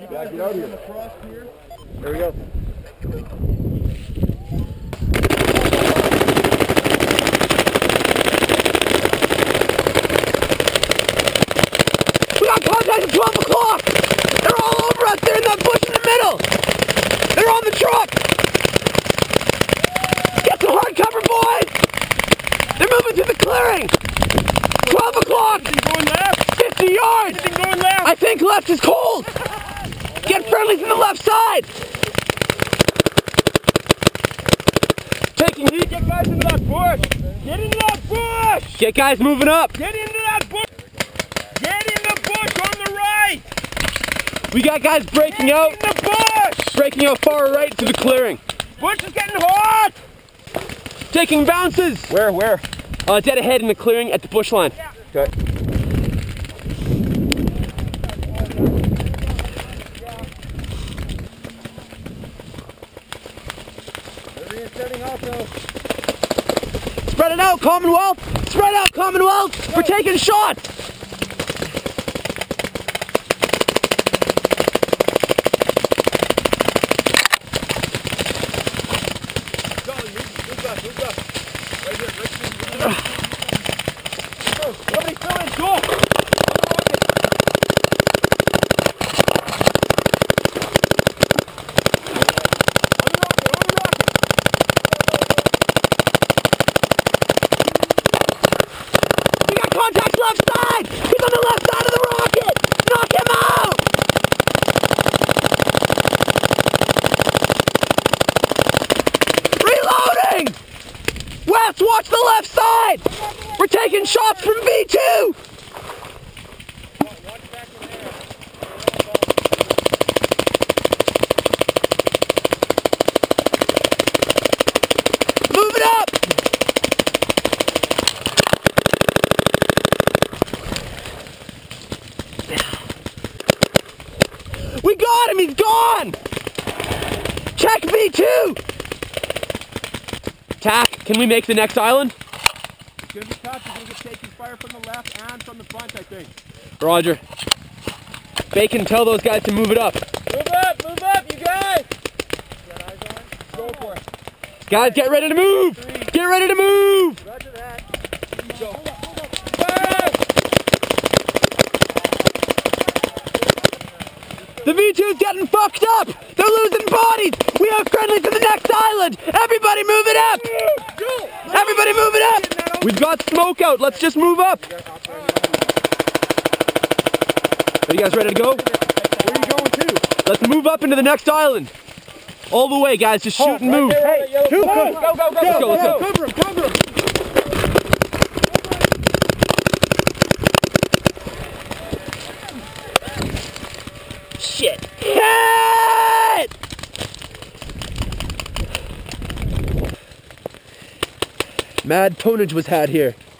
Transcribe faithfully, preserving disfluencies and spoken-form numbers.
Yeah, get out here. There we go. We got contact at twelve o'clock! They're all over us! They're in that bush in the middle! They're on the truck! Get some hard cover, boys! They're moving through the clearing! twelve o'clock! Going left! fifty yards! Going left! I think left is cold! Get friendly from the left side! Taking heat! Get guys into that bush! Get into that bush! Get guys moving up! Get into that bush! Get in the bush on the right! We got guys breaking Get out! in the bush! Breaking out far right to the clearing! Bush is getting hot! Taking bounces! Where, where? Uh, dead ahead in the clearing at the bush line. Yeah. Okay. Spread it out, Commonwealth! Spread out, Commonwealth! We're taking shots! Somebody fill in, go! We got contact left side! He's on the left side of the rocket! Knock him out! Reloading! West, watch the left side! We're taking shots from V two! Move it up! We got him! He's gone! Check V two! Tack, can we make the next island? It's gonna be tough. You're gonna get taking fire from the left and from the front, I think. Roger. Bacon, tell those guys to move it up. Move up, move up, you guys! You got eyes on? Go for it. Guys, get ready to move! Three. Get ready to move! Roger that. Go. The V two's getting fucked up! They're losing bodies! We are friendly to the next island! Everybody move it up! Everybody move it up! We've got smoke out, let's just move up! Are you guys ready to go? Where are you going to? Let's move up into the next island! All the way, guys, just shoot and move! Hey, go, go, go, go, go, Let's go, let's go! Cover him, cover him! Shit! Hit! Mad tonnage was had here.